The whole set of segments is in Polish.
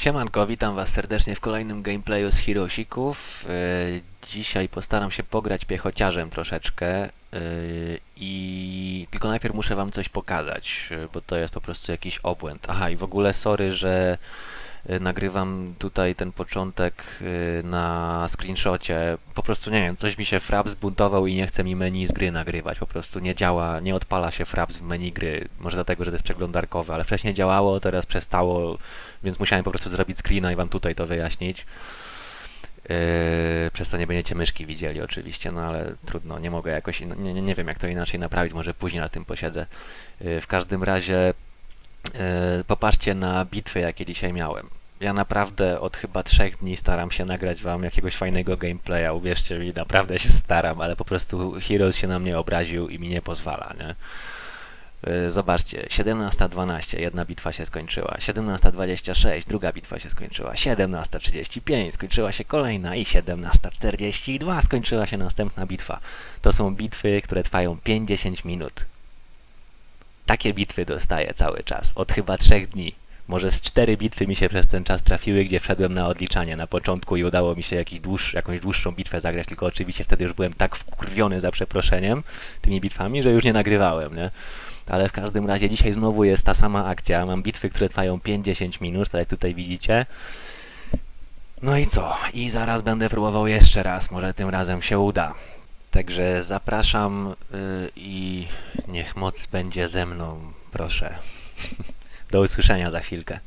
Siemanko, witam was serdecznie w kolejnym gameplayu z Hirosików. Dzisiaj postaram się pograć piechociarzem troszeczkę i tylko najpierw muszę wam coś pokazać, bo to jest po prostu jakiś obłęd. Aha, i w ogóle sorry, że nagrywam tutaj ten początek na screenshocie. Po prostu nie wiem, coś mi się Fraps zbuntował i nie chce mi menu z gry nagrywać. Po prostu nie działa, nie odpala się Fraps w menu gry. Może dlatego, że to jest przeglądarkowe, ale wcześniej działało, teraz przestało, więc musiałem po prostu zrobić screena i wam tutaj to wyjaśnić. Przez to nie będziecie myszki widzieli oczywiście, no ale trudno, nie mogę jakoś, nie wiem jak to inaczej naprawić, może później na tym posiedzę. W każdym razie popatrzcie na bitwy, jakie dzisiaj miałem. Ja naprawdę od chyba 3 dni staram się nagrać wam jakiegoś fajnego gameplaya, uwierzcie mi, naprawdę się staram, ale po prostu Heroes się na mnie obraził i mi nie pozwala, nie? Zobaczcie, 17:12, jedna bitwa się skończyła, 17:26, druga bitwa się skończyła, 17:35, skończyła się kolejna i 17:42 skończyła się następna bitwa. To są bitwy, które trwają 50 minut. Takie bitwy dostaję cały czas, od chyba 3 dni. Może z 4 bitwy mi się przez ten czas trafiły, gdzie wszedłem na odliczanie na początku i udało mi się jakąś dłuższą bitwę zagrać, tylko oczywiście wtedy już byłem tak wkurwiony za przeproszeniem tymi bitwami, że już nie nagrywałem, nie? Ale w każdym razie dzisiaj znowu jest ta sama akcja. Mam bitwy, które trwają 5-10 minut, tak jak tutaj widzicie. No i co? I zaraz będę próbował jeszcze raz, może tym razem się uda. Także zapraszam i niech moc będzie ze mną, proszę. Do usłyszenia za chwilkę.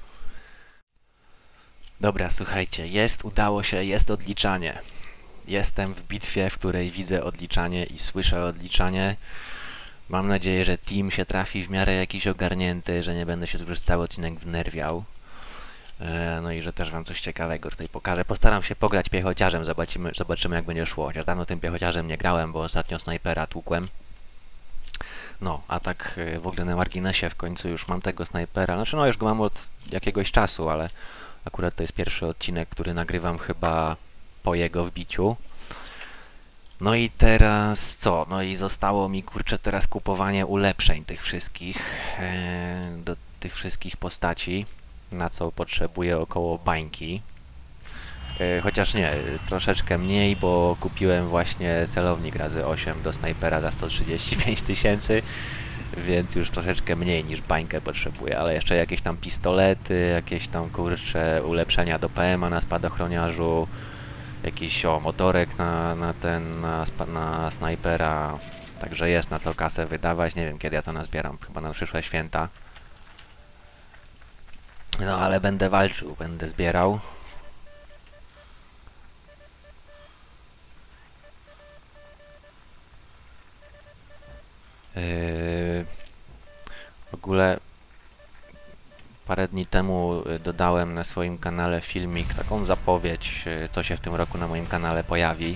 Dobra, słuchajcie, udało się, jest odliczanie. Jestem w bitwie, w której widzę odliczanie i słyszę odliczanie. Mam nadzieję, że team się trafi w miarę jakiś ogarnięty, że nie będę się tu przez cały odcinek wnerwiał. No i że też wam coś ciekawego tutaj pokażę. Postaram się pograć piechociarzem, zobaczymy jak będzie szło. Chociaż dawno tym piechociarzem nie grałem, bo ostatnio snajpera tłukłem. No, a tak w ogóle na marginesie w końcu już mam tego snajpera. Znaczy no już go mam od jakiegoś czasu, ale akurat to jest pierwszy odcinek, który nagrywam chyba po jego wbiciu. No i teraz co? No i zostało mi kurczę teraz kupowanie ulepszeń tych wszystkich do tych wszystkich postaci, na co potrzebuję około bańki. Chociaż nie, troszeczkę mniej, bo kupiłem właśnie celownik razy 8 do snajpera za 135 000, więc już troszeczkę mniej niż bańkę potrzebuję, ale jeszcze jakieś tam pistolety, jakieś tam kurcze ulepszenia do PM-a na spadochroniarzu, jakiś motorek na snajpera, także jest na co kasę wydawać. Nie wiem kiedy ja to nazbieram, chyba na przyszłe święta. No ale będę walczył, będę zbierał. W ogóle parę dni temu dodałem na swoim kanale filmik, taką zapowiedź, co się w tym roku na moim kanale pojawi.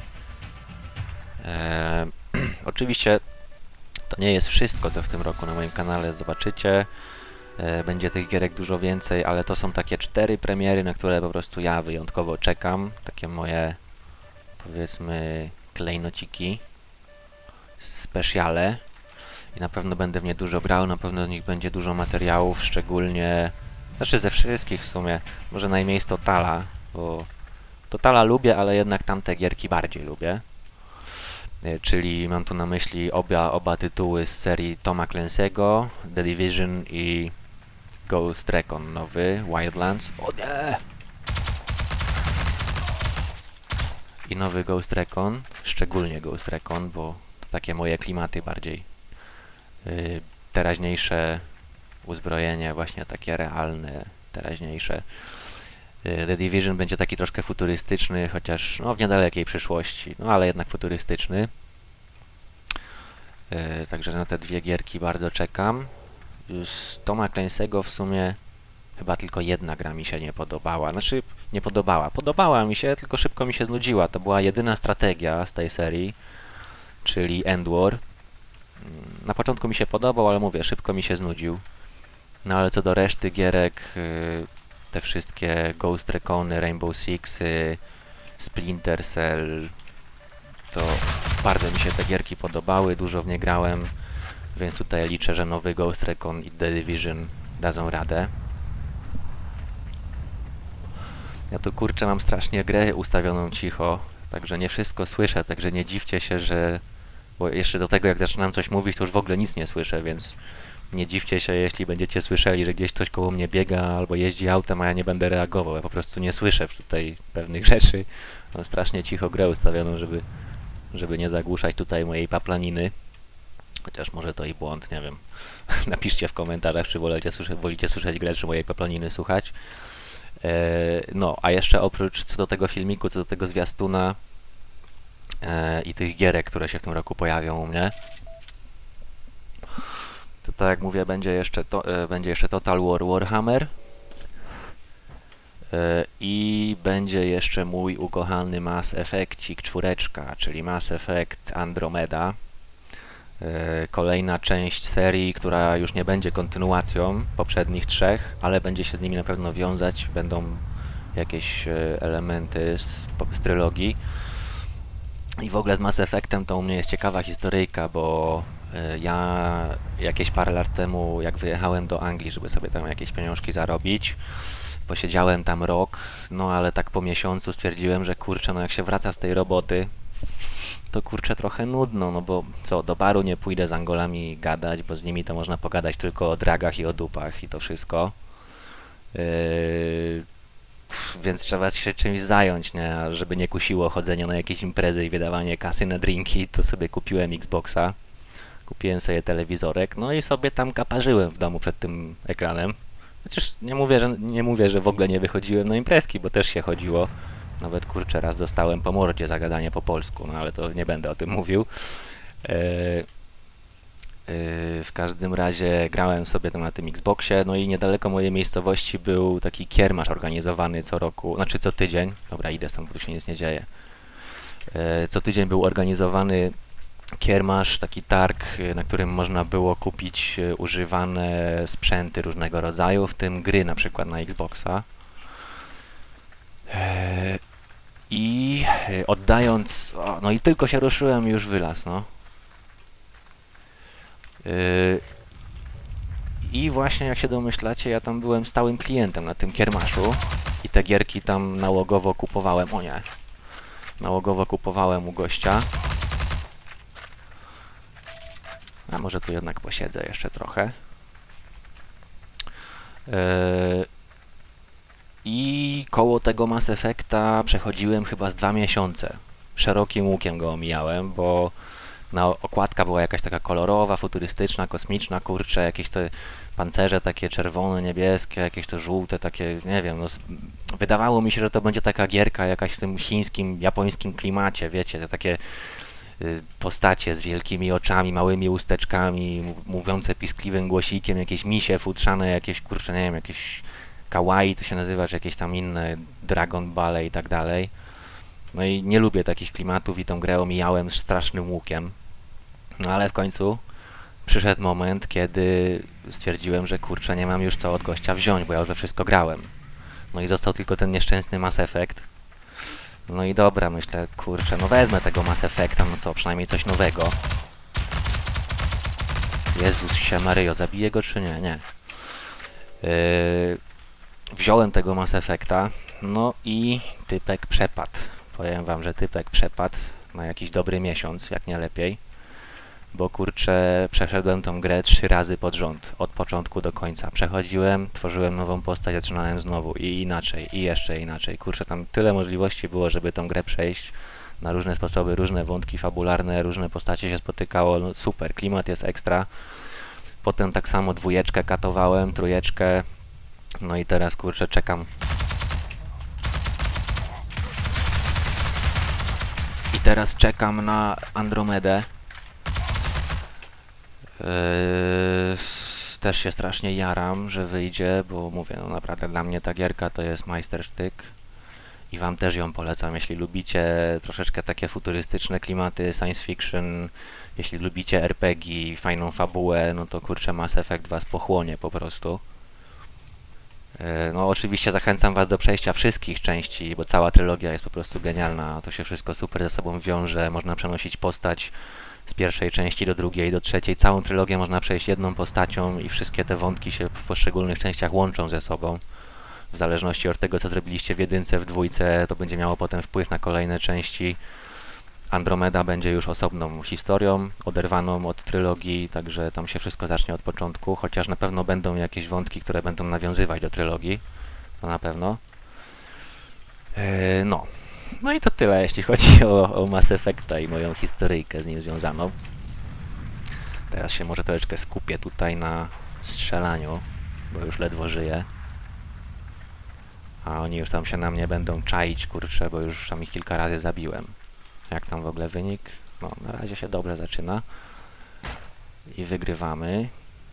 Oczywiście to nie jest wszystko, co w tym roku na moim kanale zobaczycie. Będzie tych gierek dużo więcej, ale to są takie 4 premiery, na które po prostu ja wyjątkowo czekam. Takie moje, powiedzmy, klejnociki, specjale. I na pewno będę w nie dużo brał, na pewno z nich będzie dużo materiałów, szczególnie... Znaczy ze wszystkich w sumie, może najmniej z Totala, bo Totala lubię, ale jednak tamte gierki bardziej lubię. Czyli mam tu na myśli oba tytuły z serii Toma Clancy'ego, The Division i Ghost Recon nowy, Wildlands. O nie! I nowy Ghost Recon, szczególnie Ghost Recon, bo to takie moje klimaty bardziej. Teraźniejsze uzbrojenie, właśnie takie realne, teraźniejsze. The Division będzie taki troszkę futurystyczny, chociaż no, w niedalekiej przyszłości, no ale jednak futurystyczny. Także na te dwie gierki bardzo czekam. Z Toma Clancy'ego w sumie chyba tylko jedna gra mi się nie podobała. Znaczy, nie podobała. Podobała mi się, tylko szybko mi się znudziła. To była jedyna strategia z tej serii, czyli End War. Na początku mi się podobał, ale mówię, szybko mi się znudził. No ale co do reszty gierek, te wszystkie Ghost Recony, Rainbow Sixy, Splinter Cell, to bardzo mi się te gierki podobały, dużo w nie grałem, więc tutaj liczę, że nowy Ghost Recon i The Division dadzą radę. Ja tu kurczę mam strasznie grę ustawioną cicho, także nie wszystko słyszę, także nie dziwcie się, że... Bo jeszcze do tego jak zaczynam coś mówić, to już w ogóle nic nie słyszę, więc nie dziwcie się, jeśli będziecie słyszeli, że gdzieś ktoś koło mnie biega albo jeździ autem, a ja nie będę reagował. Ja po prostu nie słyszę tutaj pewnych rzeczy. Mam strasznie cicho grę ustawioną, żeby nie zagłuszać tutaj mojej paplaniny. Chociaż może to i błąd, nie wiem. Napiszcie w komentarzach, czy wolicie słyszeć grę, czy mojej paplaniny słuchać. No, a jeszcze oprócz co do tego filmiku, co do tego zwiastuna i tych gierek, które się w tym roku pojawią u mnie, to tak jak mówię, będzie jeszcze Total War Warhammer i będzie jeszcze mój ukochany Mass Effectik 4, czyli Mass Effect Andromeda. Kolejna część serii, która już nie będzie kontynuacją poprzednich trzech, ale będzie się z nimi na pewno wiązać, będą jakieś elementy z trylogii. I w ogóle z Mass Effectem to u mnie jest ciekawa historyjka, bo ja jakieś parę lat temu, jak wyjechałem do Anglii, żeby sobie tam jakieś pieniążki zarobić, posiedziałem tam rok, no ale tak po miesiącu stwierdziłem, że kurczę, no jak się wraca z tej roboty, to kurczę trochę nudno, no bo co, do baru nie pójdę z Angolami gadać, bo z nimi to można pogadać tylko o dragach i o dupach i to wszystko. Więc trzeba się czymś zająć, nie? A żeby nie kusiło chodzenie na jakieś imprezy i wydawanie kasy na drinki, to sobie kupiłem Xboxa, kupiłem sobie telewizorek, no i sobie tam kaparzyłem w domu przed tym ekranem. Chociaż nie mówię, że w ogóle nie wychodziłem na imprezki, bo też się chodziło. Nawet kurczę, raz dostałem po mordzie za gadanie po polsku, no ale to nie będę o tym mówił. W każdym razie grałem sobie tam na tym Xboxie, no i niedaleko mojej miejscowości był taki kiermasz organizowany co roku, znaczy co tydzień. Dobra, idę stąd, bo tu się nic nie dzieje. Co tydzień był organizowany kiermasz, taki targ, na którym można było kupić używane sprzęty różnego rodzaju, w tym gry na przykład na Xboxa. I oddając... O, no i tylko się ruszyłem, już wylazł, no. I właśnie jak się domyślacie, ja tam byłem stałym klientem na tym kiermaszu i te gierki tam nałogowo kupowałem, o nie, nałogowo kupowałem u gościa. A może tu jednak posiedzę jeszcze trochę. I koło tego Mass Effecta przechodziłem chyba z 2 miesiące. Szerokim łukiem go omijałem, bo okładka była jakaś taka kolorowa, futurystyczna, kosmiczna, kurczę, jakieś te pancerze takie czerwone, niebieskie, jakieś to żółte, takie, nie wiem, no, wydawało mi się, że to będzie taka gierka jakaś w tym chińskim, japońskim klimacie, wiecie, te takie postacie z wielkimi oczami, małymi usteczkami, mówiące piskliwym głosikiem, jakieś misie futrzane, jakieś, kurczę, nie wiem, jakieś kawaii to się nazywa, czy jakieś tam inne Dragon Ball i tak dalej. No i nie lubię takich klimatów i tą grę omijałem strasznym łukiem. No ale w końcu przyszedł moment, kiedy stwierdziłem, że kurczę, nie mam już co od gościa wziąć, bo ja już we wszystko grałem. No i został tylko ten nieszczęsny Mass Effect. No i dobra, myślę, kurczę, no wezmę tego Mass Effecta, no co, przynajmniej coś nowego. Jezus się Maryjo, zabiję go czy nie? Nie. Wziąłem tego Mass Effecta, no i typek przepadł. Powiem wam, że typek przepadł na jakiś dobry miesiąc, jak nie lepiej. Bo kurczę, przeszedłem tą grę 3 razy pod rząd, od początku do końca. Przechodziłem, tworzyłem nową postać, zaczynałem znowu i inaczej, i jeszcze inaczej. Kurczę, tam tyle możliwości było, żeby tą grę przejść na różne sposoby, różne wątki fabularne, różne postacie się spotykało. No super, klimat jest ekstra. Potem tak samo 2 katowałem, 3. No i teraz kurczę, czekam. I teraz czekam na Andromedę. Też się strasznie jaram, że wyjdzie, bo mówię, no naprawdę dla mnie ta gierka to jest majstersztyk i wam też ją polecam, jeśli lubicie troszeczkę takie futurystyczne klimaty, science fiction, jeśli lubicie RPG, fajną fabułę, no to kurczę, Mass Effect was pochłonie po prostu. No oczywiście zachęcam was do przejścia wszystkich części, bo cała trylogia jest po prostu genialna, to się wszystko super ze sobą wiąże, można przenosić postać z pierwszej części do drugiej, do trzeciej. Całą trylogię można przejść jedną postacią i wszystkie te wątki się w poszczególnych częściach łączą ze sobą. w zależności od tego, co zrobiliście w jedynce, w dwójce, to będzie miało potem wpływ na kolejne części. Andromeda będzie już osobną historią, oderwaną od trylogii, także tam się wszystko zacznie od początku, chociaż na pewno będą jakieś wątki, które będą nawiązywać do trylogii, to na pewno. No. No i to tyle, jeśli chodzi o Mass Effecta i moją historyjkę z nim związaną. Teraz się może troszeczkę skupię tutaj na strzelaniu, bo już ledwo żyję. A oni już tam się na mnie będą czaić, kurczę, bo już tam ich kilka razy zabiłem. Jak tam w ogóle wynik? No, na razie się dobrze zaczyna. I wygrywamy.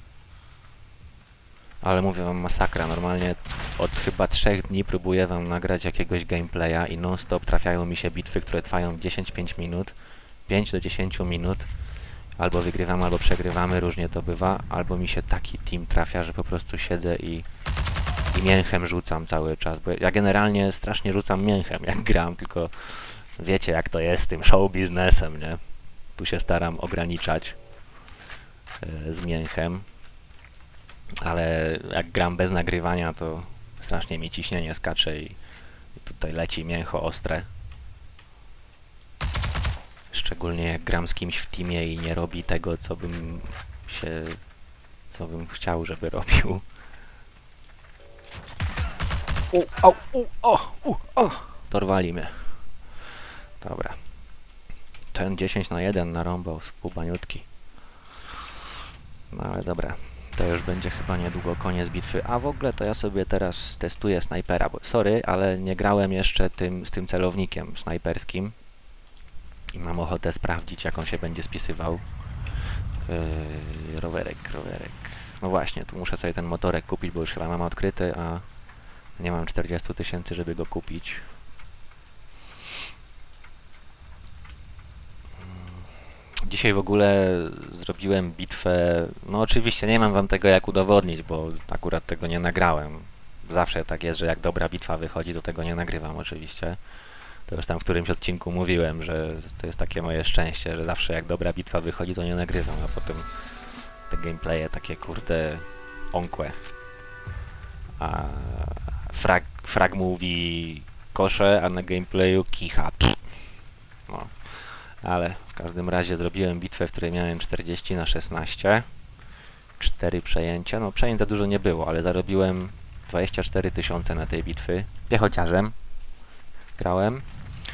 Ale mówię wam, masakra. Normalnie od chyba 3 dni próbuję wam nagrać jakiegoś gameplaya i non-stop trafiają mi się bitwy, które trwają 10-5 minut. 5 do 10 minut. Albo wygrywamy, albo przegrywamy, różnie to bywa. Albo mi się taki team trafia, że po prostu siedzę i mięchem rzucam cały czas. Bo ja generalnie strasznie rzucam mięchem, jak gram, tylko wiecie jak to jest z tym show biznesem, nie? Tu się staram ograniczać z mięchem. Ale jak gram bez nagrywania, to strasznie mi ciśnienie skacze i tutaj leci mięcho ostre. Szczególnie jak gram z kimś w teamie i nie robi tego, co bym chciał, żeby robił. Dorwali mnie. Dobra. Ten 10 na 1 narąbał skubaniutki. No ale dobra. To już będzie chyba niedługo koniec bitwy. A w ogóle to ja sobie teraz testuję snajpera. Bo, sorry, ale nie grałem jeszcze z tym celownikiem snajperskim. I mam ochotę sprawdzić, jak on się będzie spisywał. Rowerek. No właśnie, tu muszę sobie ten motorek kupić, bo już chyba mam odkryty, a nie mam 40 000, żeby go kupić. Dzisiaj w ogóle zrobiłem bitwę, no oczywiście nie mam wam tego jak udowodnić, bo akurat tego nie nagrałem. Zawsze tak jest, że jak dobra bitwa wychodzi, to tego nie nagrywam oczywiście. To już tam w którymś odcinku mówiłem, że to jest takie moje szczęście, że zawsze jak dobra bitwa wychodzi, to nie nagrywam, a potem te gameplaye takie kurde onkłe. A frag mówi kosze, a na gameplayu kicha. No. Ale w każdym razie zrobiłem bitwę, w której miałem 40 na 16. 4 przejęcia. No przejęć za dużo nie było, ale zarobiłem 24 000 na tej bitwy. Piechociarzem grałem.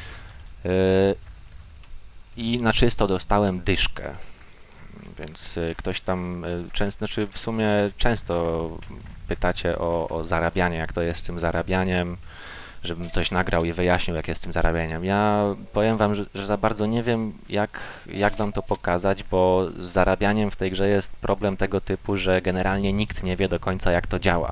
I na czysto dostałem dyszkę. Więc ktoś tam znaczy w sumie często pytacie o zarabianie, jak to jest z tym zarabianiem, żebym coś nagrał i wyjaśnił, jak jest z tym zarabianiem. Ja powiem wam, że za bardzo nie wiem, jak wam to pokazać, bo z zarabianiem w tej grze jest problem tego typu, że generalnie nikt nie wie do końca, jak to działa.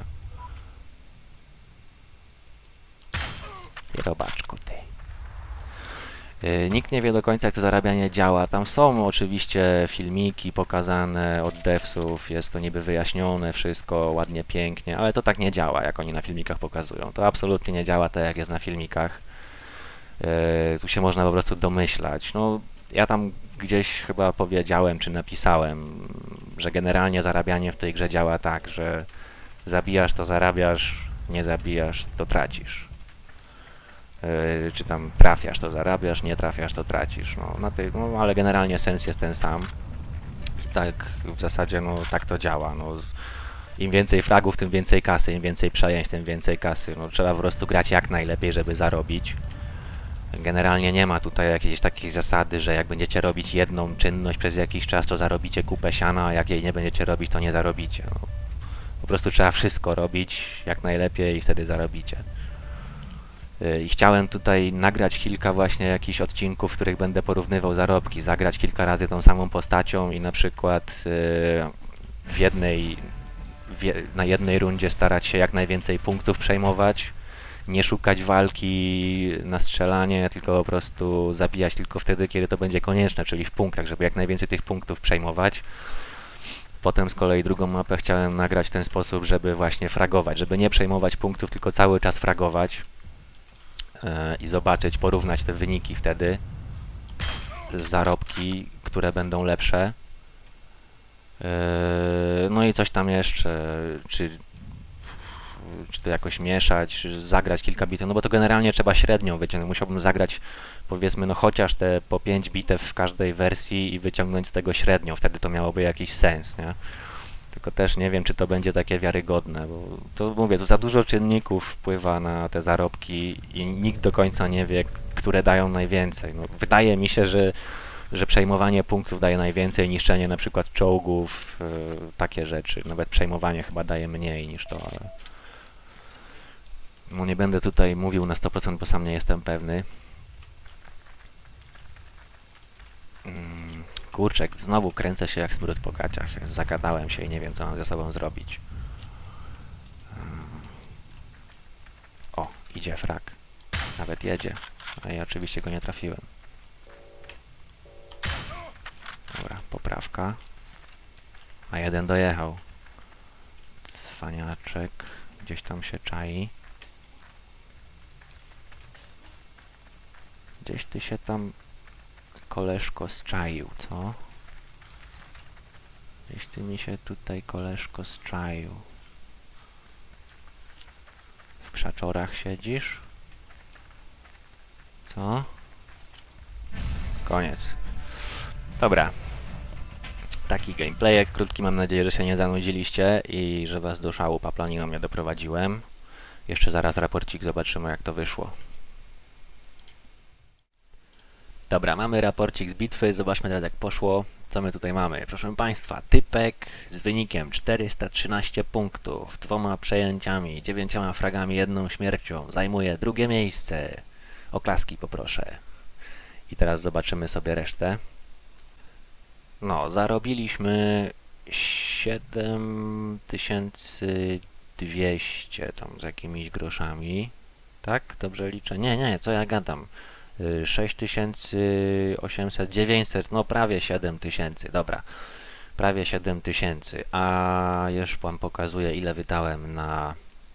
I robaczku ty. Nikt nie wie do końca, jak to zarabianie działa. Tam są oczywiście filmiki pokazane od devsów, jest to niby wyjaśnione, wszystko ładnie, pięknie, ale to tak nie działa, jak oni na filmikach pokazują. To absolutnie nie działa tak, jak jest na filmikach. Tu się można po prostu domyślać. No, ja tam gdzieś chyba powiedziałem, czy napisałem, że generalnie zarabianie w tej grze działa tak, że zabijasz, to zarabiasz, nie zabijasz, to tracisz. Czy tam trafiasz, to zarabiasz, nie trafiasz, to tracisz. No, ale generalnie sens jest ten sam. Tak w zasadzie, no tak to działa. No, im więcej fragów, tym więcej kasy, im więcej przejęć, tym więcej kasy. No, trzeba po prostu grać jak najlepiej, żeby zarobić. Generalnie nie ma tutaj jakiejś takiej zasady, że jak będziecie robić jedną czynność przez jakiś czas, to zarobicie kupę siana, a jak jej nie będziecie robić, to nie zarobicie. No, po prostu trzeba wszystko robić jak najlepiej i wtedy zarobicie. I chciałem tutaj nagrać kilka właśnie jakichś odcinków, w których będę porównywał zarobki, zagrać kilka razy tą samą postacią i na przykład na jednej rundzie starać się jak najwięcej punktów przejmować, nie szukać walki na strzelanie, tylko po prostu zabijać tylko wtedy, kiedy to będzie konieczne, czyli w punktach, żeby jak najwięcej tych punktów przejmować. Potem z kolei drugą mapę chciałem nagrać w ten sposób, żeby właśnie fragować, żeby nie przejmować punktów, tylko cały czas fragować. I zobaczyć, porównać te wyniki wtedy, zarobki, które będą lepsze. No i coś tam jeszcze, czy czy to jakoś mieszać, czy zagrać kilka bitew, no bo to generalnie trzeba średnią wyciągnąć. Musiałbym zagrać, powiedzmy, no chociaż te po 5 bitew w każdej wersji i wyciągnąć z tego średnią, wtedy to miałoby jakiś sens, nie? Tylko też nie wiem, czy to będzie takie wiarygodne, bo to mówię, tu za dużo czynników wpływa na te zarobki i nikt do końca nie wie, które dają najwięcej. No, wydaje mi się, że przejmowanie punktów daje najwięcej, niszczenie na przykład czołgów, takie rzeczy. Nawet przejmowanie chyba daje mniej niż to, ale... No nie będę tutaj mówił na 100%, bo sam nie jestem pewny. Kurczek, znowu kręcę się jak smród po gaciach. Zagadałem się i nie wiem, co mam ze sobą zrobić. O, idzie frak. Nawet jedzie. A ja oczywiście go nie trafiłem. Dobra, poprawka. A jeden dojechał. Cwaniaczek. Gdzieś tam się czai. Gdzieś ty się tam, koleżko, zczaił, co? Gdzieś ty mi się tutaj, koleżko, zczaił. W krzaczorach siedzisz? Co? Koniec. Dobra. Taki gameplayek krótki, mam nadzieję, że się nie zanudziliście i że was do szału paplaniną nie doprowadziłem. Jeszcze zaraz raporcik, zobaczymy jak to wyszło. Dobra, mamy raporcik z bitwy, zobaczmy teraz jak poszło. Co my tutaj mamy? Proszę Państwa, typek z wynikiem 413 punktów, 2 przejęciami, 9 fragami, 1 śmiercią. Zajmuje drugie miejsce. Oklaski poproszę. I teraz zobaczymy sobie resztę. No, zarobiliśmy 7200 tam z jakimiś groszami. Tak? Dobrze liczę? Nie, co ja gadam? 6800, 900, no prawie 7000, dobra. Prawie 7000, a już wam pokazuję, ile wydałem na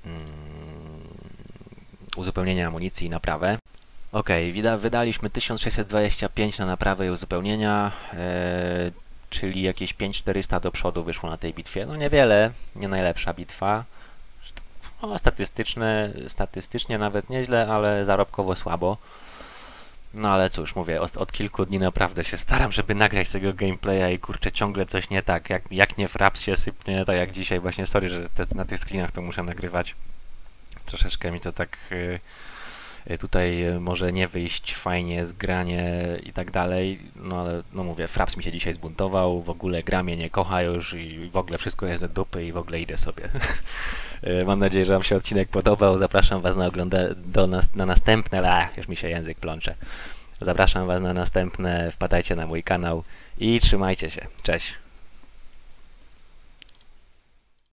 uzupełnienie amunicji i naprawę. Ok, wydaliśmy 1625 na naprawę i uzupełnienia, czyli jakieś 5400 do przodu wyszło na tej bitwie. No niewiele, nie najlepsza bitwa. No, statystycznie nawet nieźle, ale zarobkowo słabo. No ale cóż, mówię, od kilku dni naprawdę się staram, żeby nagrać tego gameplaya i kurczę, ciągle coś nie tak. Jak nie fraps się sypnie, tak jak dzisiaj właśnie, sorry, że na tych screenach to muszę nagrywać. Troszeczkę mi to tak tutaj może nie wyjść fajnie, zgranie i tak dalej, no ale no mówię, fraps mi się dzisiaj zbuntował, w ogóle gra mnie nie kocha już i w ogóle wszystko jest do dupy i w ogóle idę sobie. Mam nadzieję, że wam się odcinek podobał, zapraszam was na następne, już mi się język plącze. Zapraszam was na następne, wpadajcie na mój kanał i trzymajcie się, cześć!